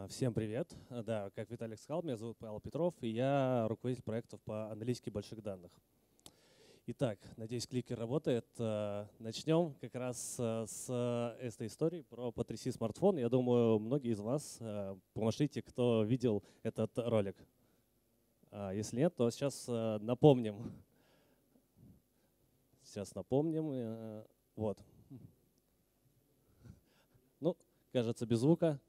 Всем привет. Да, как Виталик сказал, меня зовут Павел Петров, и я руководитель проектов по аналитике больших данных. Итак, надеюсь, кликер работает. Начнем как раз с этой истории про потряси смартфон. Я думаю, многие из вас помашите, кто видел этот ролик. Если нет, то сейчас напомним. Сейчас напомним. Вот. Ну, кажется, без звука.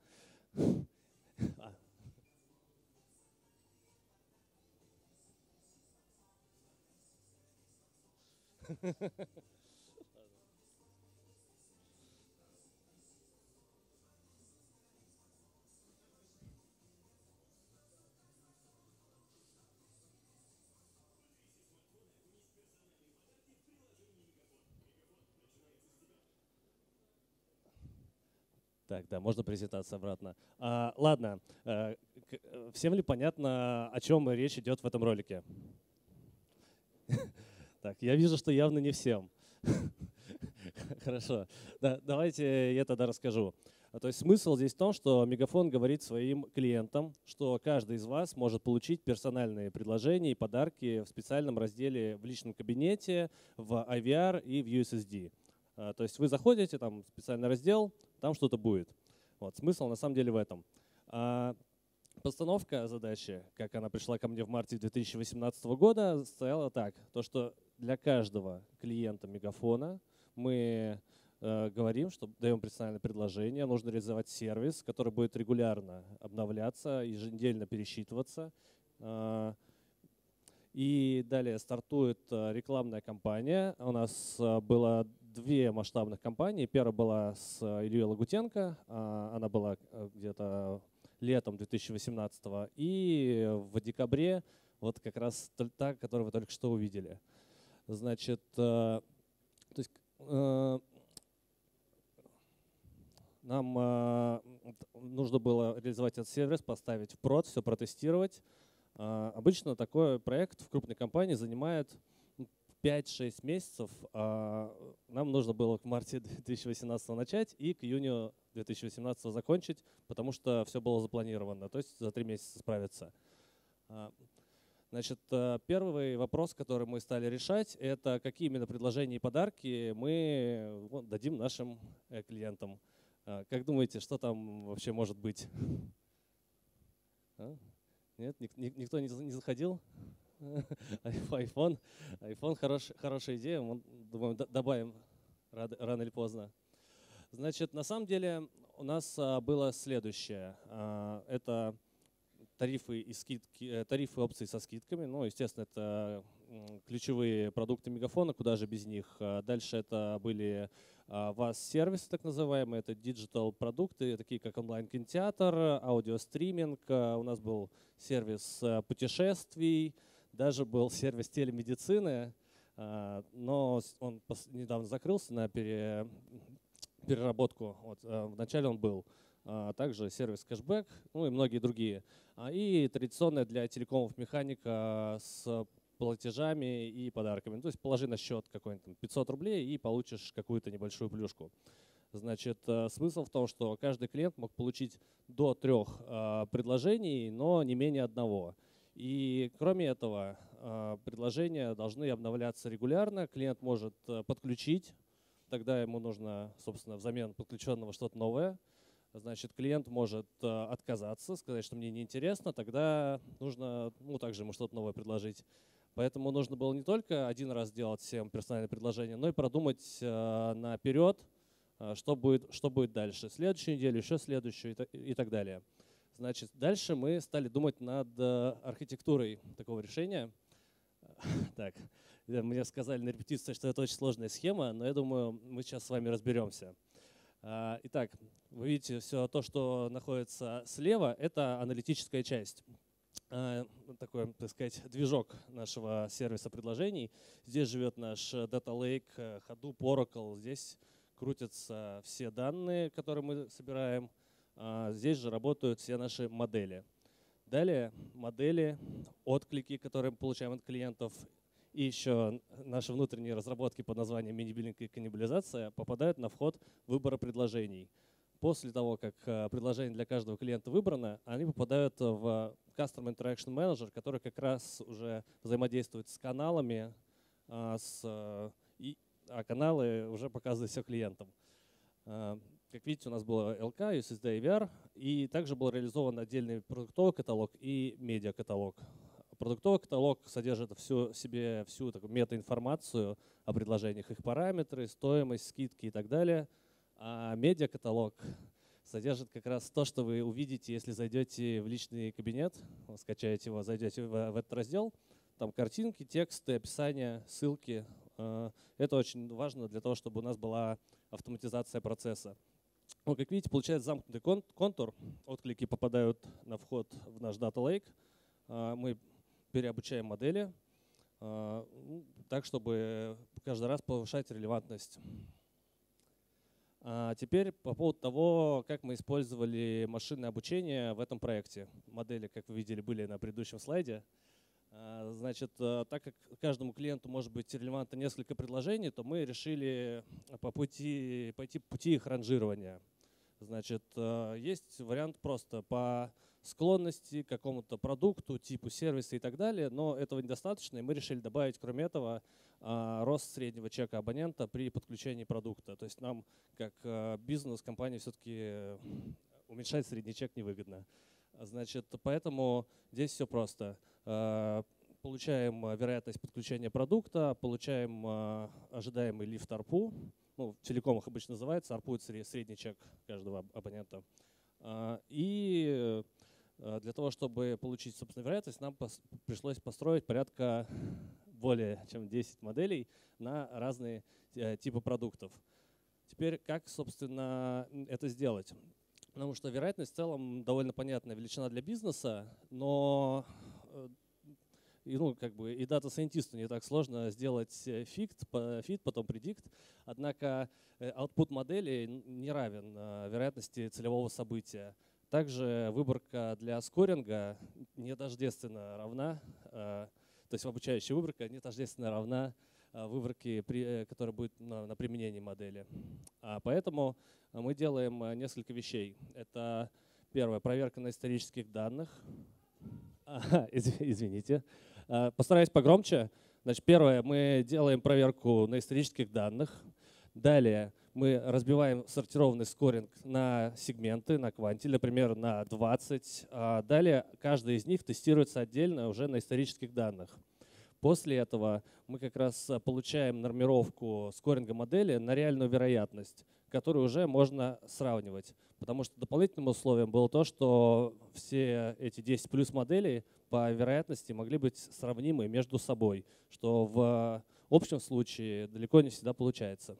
Так, да, можно презентацию обратно. Ладно, всем ли понятно, о чем речь идет в этом ролике? Так, я вижу, что явно не всем. Хорошо, да, давайте я тогда расскажу. То есть смысл здесь в том, что Мегафон говорит своим клиентам, что каждый из вас может получить персональные предложения и подарки в специальном разделе в личном кабинете, в IVR и в USSD. То есть вы заходите, там специальный раздел, там что-то будет. Вот, смысл на самом деле в этом. Постановка задачи, как она пришла ко мне в марте 2018 года, стояла так. То, что для каждого клиента Мегафона мы говорим, что даем персональное предложение, нужно реализовать сервис, который будет регулярно обновляться, еженедельно пересчитываться. И далее стартует рекламная кампания. У нас было две масштабных кампании. Первая была с Ильей Лагутенко. Она была где-то летом 2018. И в декабре вот как раз та, которую вы только что увидели. Значит, то есть, нам нужно было реализовать этот сервис, поставить в прод, все протестировать. Обычно такой проект в крупной компании занимает 5-6 месяцев. Нам нужно было в марте 2018 начать и к июню 2018 закончить, потому что все было запланировано, то есть за 3 месяца справиться. Значит, первый вопрос, который мы стали решать, это какие именно предложения и подарки мы дадим нашим клиентам. Как думаете, что там вообще может быть? Нет, никто не заходил? iPhone хорошая идея, мы, думаю, добавим рано или поздно. Значит, на самом деле у нас было следующее. Это тарифы и скидки, тарифы опций со скидками. Ну, естественно, это ключевые продукты Мегафона, куда же без них. Дальше это были VAS-сервисы, так называемые, это диджитал-продукты, такие как онлайн-кинотеатр, аудиостриминг. У нас был сервис путешествий, даже был сервис телемедицины, но он недавно закрылся на переработку. Вот, вначале он был. Также сервис кэшбэк, ну и многие другие. И традиционная для телекомов механика с платежами и подарками. То есть положи на счет какой-нибудь 500 рублей и получишь какую-то небольшую плюшку. Значит, смысл в том, что каждый клиент мог получить до 3 предложений, но не менее одного. И кроме этого, предложения должны обновляться регулярно. Клиент может подключить, тогда ему нужно, собственно, взамен подключенного что-то новое. Значит, клиент может отказаться, сказать, что мне неинтересно, тогда нужно также ему что-то новое предложить. Поэтому нужно было не только один раз делать всем персональное предложение, но и продумать наперед, что будет дальше. Следующую неделю, еще следующую и так далее. Значит, дальше мы стали думать над архитектурой такого решения. Так, мне сказали на репетиции, что это очень сложная схема, но я думаю, мы сейчас с вами разберемся. Итак, вы видите, все то, что находится слева, это аналитическая часть. Такой, так сказать, движок нашего сервиса предложений. Здесь живет наш Data Lake, Hadoop, Oracle. Здесь крутятся все данные, которые мы собираем. Здесь же работают все наши модели. Далее модели, отклики, которые мы получаем от клиентов, и еще наши внутренние разработки под названием мини-биллинг и каннибализация попадают на вход выбора предложений. После того, как предложение для каждого клиента выбрано, они попадают в Customer Interaction Manager, который как раз уже взаимодействует с каналами, а каналы уже показывают все клиентам. Как видите, у нас было LK, USSD и VR, и также был реализован отдельный продуктовый каталог и медиакаталог. Продуктовый каталог содержит в себе всю такую метаинформацию о предложениях, их параметры, стоимость, скидки и так далее. А медиакаталог содержит как раз то, что вы увидите, если зайдете в личный кабинет, скачаете его, зайдете в этот раздел. Там картинки, тексты, описания, ссылки. Это очень важно для того, чтобы у нас была автоматизация процесса. Ну, как видите, получается замкнутый контур. Отклики попадают на вход в наш Data Lake. Мы переобучаем модели так, чтобы каждый раз повышать релевантность. Теперь по поводу того, как мы использовали машинное обучение в этом проекте. Модели, как вы видели, были на предыдущем слайде. Значит, так как каждому клиенту может быть релевантно несколько предложений, то мы решили пойти по пути их ранжирования. Значит, есть вариант просто по склонности к какому-то продукту, типу сервиса и так далее, но этого недостаточно, и мы решили добавить, кроме этого, рост среднего чека абонента при подключении продукта. То есть нам, как бизнес-компании, все-таки уменьшать средний чек невыгодно. Значит, поэтому здесь все просто. Получаем вероятность подключения продукта, получаем ожидаемый лифт ARPU. Ну, в телекомах обычно называется ARPU — это средний чек каждого абонента. И для того, чтобы получить, собственно, вероятность, нам пришлось построить порядка более чем 10 моделей на разные типы продуктов. Теперь как, собственно, это сделать? Потому что вероятность в целом довольно понятная величина для бизнеса, но и дата-сайентисту не так сложно сделать фит, потом предикт. Однако output модели не равен вероятности целевого события. Также выборка для скоринга не тождественно равна, то есть обучающая выборка не тождественно равна выборке, которая будет на применении модели. Поэтому мы делаем несколько вещей. Это первое — проверка на исторических данных. Извините. Постараюсь погромче. Значит, первое — мы делаем проверку на исторических данных. Далее мы разбиваем сортированный скоринг на сегменты, на квантиль, например, на 20. Далее каждый из них тестируется отдельно уже на исторических данных. После этого мы как раз получаем нормировку скоринга модели на реальную вероятность, которую уже можно сравнивать. Потому что дополнительным условием было то, что все эти 10 плюс моделей по вероятности могли быть сравнимы между собой, что в общем случае далеко не всегда получается.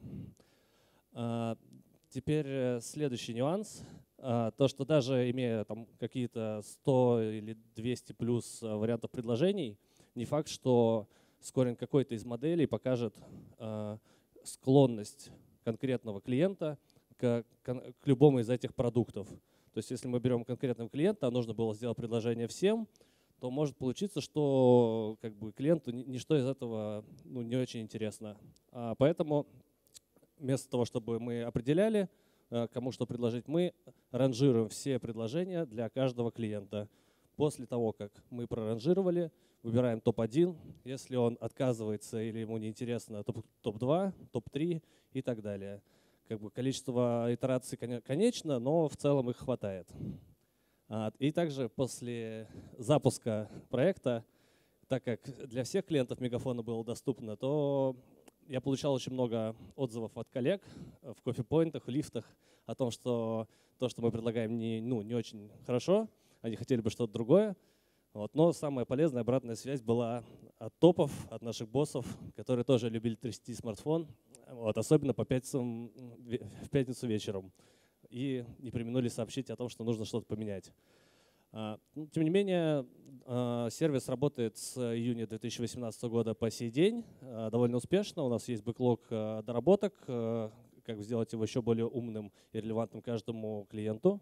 Теперь следующий нюанс. То, что даже имея там какие-то 100 или 200 плюс вариантов предложений, не факт, что скоринг какой-то из моделей покажет склонность конкретного клиента к любому из этих продуктов. То есть если мы берем конкретного клиента, а нужно было сделать предложение всем, то может получиться, что клиенту ничто из этого не очень интересно. Поэтому вместо того, чтобы мы определяли, кому что предложить, мы ранжируем все предложения для каждого клиента. После того, как мы проранжировали, выбираем топ-1. Если он отказывается или ему неинтересно, топ-2, топ-3 и так далее. Количество итераций конечно, но в целом их хватает. И также после запуска проекта, так как для всех клиентов Мегафона было доступно, то я получал очень много отзывов от коллег в кофе-поинтах, в лифтах о том, что то, что мы предлагаем, не очень хорошо, они хотели бы что-то другое. Но самая полезная обратная связь была от топов, от наших боссов, которые тоже любили трясти смартфон, особенно в пятницу вечером. И не преминули сообщить о том, что нужно что-то поменять. Тем не менее, сервис работает с июня 2018 года по сей день довольно успешно. У нас есть бэклог доработок, как сделать его еще более умным и релевантным каждому клиенту.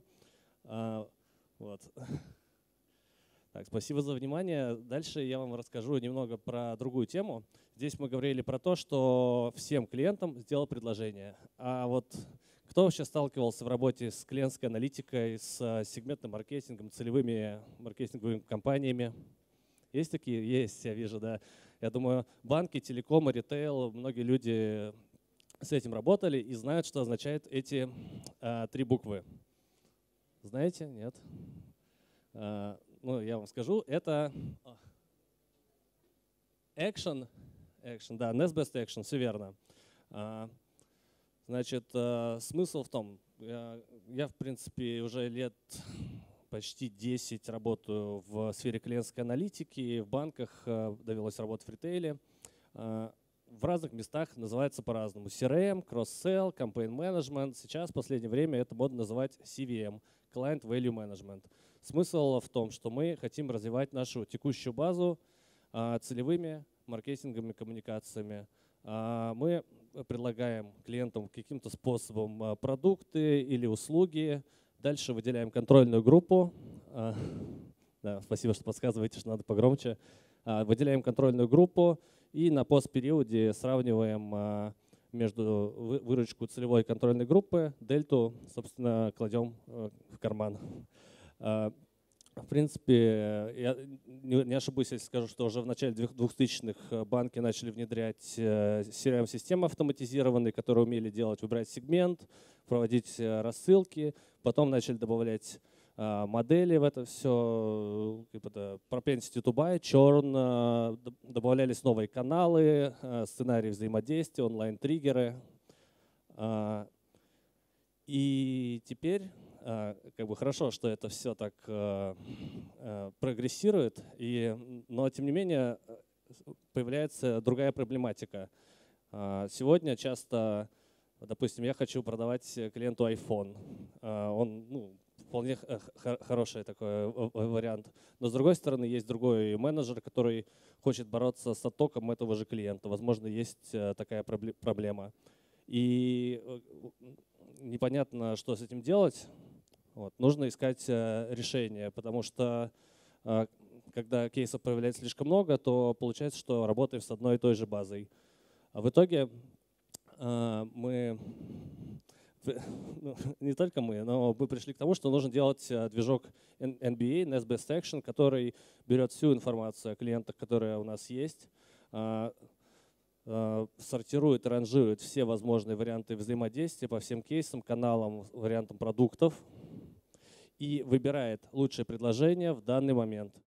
Так, спасибо за внимание. Дальше я вам расскажу немного про другую тему. Здесь мы говорили про то, что всем клиентам сделал предложение. А вот Кто вообще сталкивался в работе с клиентской аналитикой, с сегментным маркетингом, целевыми маркетинговыми компаниями? Есть такие? Есть, я вижу, да. Я думаю, банки, телеком, ритейл, многие люди с этим работали и знают, что означают эти три буквы. Знаете? Нет? Ну, я вам скажу, это action, да, next best action, все верно. Значит, смысл в том, я в принципе уже лет почти 10 работаю в сфере клиентской аналитики, в банках довелось работать в ритейле. В разных местах называется по-разному. CRM, Cross-Sell, Campaign Management. Сейчас в последнее время это модно называть CVM, Client Value Management. Смысл в том, что мы хотим развивать нашу текущую базу целевыми маркетинговыми коммуникациями. Мы предлагаем клиентам каким-то способом продукты или услуги. Дальше выделяем контрольную группу. Да, спасибо, что подсказываете, что надо погромче. Выделяем контрольную группу и на постпериоде сравниваем между выручку целевой контрольной группы, дельту, собственно, кладем в карман. В принципе, я не ошибусь, если скажу, что уже в начале 2000-х банки начали внедрять CRM-системы автоматизированные, которые умели выбирать сегмент, проводить рассылки, потом начали добавлять модели в это все, propensity to buy, churn, добавлялись новые каналы, сценарии взаимодействия, онлайн-триггеры. И теперь хорошо, что это все так прогрессирует, но тем не менее появляется другая проблематика. Сегодня часто, допустим, я хочу продавать клиенту iPhone. Он вполне хороший такой вариант. Но с другой стороны, есть другой менеджер, который хочет бороться с оттоком этого же клиента. Возможно, есть такая проблема. И непонятно, что с этим делать. Нужно искать решение, потому что когда кейсов появляется слишком много, то получается, что работаем с одной и той же базой. А в итоге не только мы, но мы пришли к тому, что нужно делать движок NBA, Next Best Action, который берет всю информацию о клиентах, которая у нас есть, сортирует, ранжирует все возможные варианты взаимодействия по всем кейсам, каналам, вариантам продуктов и выбирает лучшее предложение в данный момент.